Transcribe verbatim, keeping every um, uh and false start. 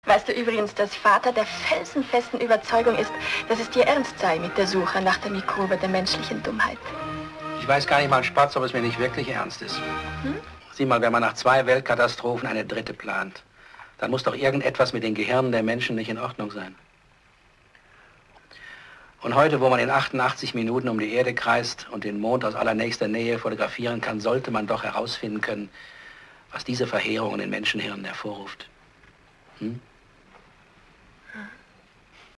Weißt du übrigens, dass Vater der felsenfesten Überzeugung ist, dass es dir ernst sei mit der Suche nach der Mikrobe der menschlichen Dummheit? Ich weiß gar nicht mal, Spatz, ob es mir nicht wirklich ernst ist. Hm? Sieh mal, wenn man nach zwei Weltkatastrophen eine dritte plant, dann muss doch irgendetwas mit den Gehirnen der Menschen nicht in Ordnung sein. Und heute, wo man in achtundachtzig Minuten um die Erde kreist und den Mond aus allernächster Nähe fotografieren kann, sollte man doch herausfinden können, was diese Verheerung in den Menschenhirnen hervorruft. Hm?